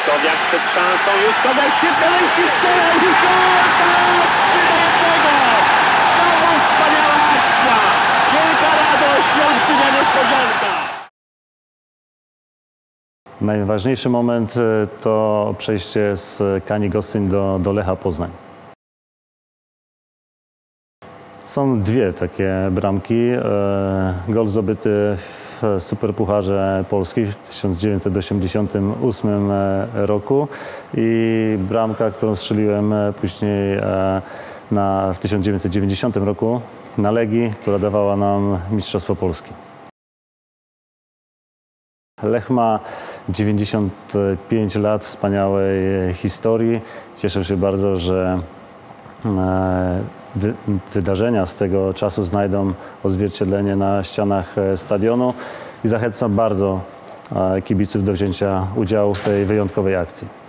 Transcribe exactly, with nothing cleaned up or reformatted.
Jakubowiak przed szansą, Juszkowiak świetne wejście, strzela i Juszkowiak! Znowu wspaniała akcja! Wielka radość i olbrzymia niespodzianka! Najważniejszy moment to przejście z Kani Gostyń do, do Lecha Poznań. Są dwie takie bramki. Gol zdobyty w Superpucharze Polski w tysiąc dziewięćset osiemdziesiątym ósmym roku i bramka, którą strzeliłem później na, w tysiąc dziewięćset dziewięćdziesiątym roku na Legii, która dawała nam Mistrzostwo Polski. Lech ma dziewięćdziesiąt pięć lat wspaniałej historii. Cieszę się bardzo, że wy wydarzenia z tego czasu znajdą odzwierciedlenie na ścianach stadionu i zachęcam bardzo kibiców do wzięcia udziału w tej wyjątkowej akcji.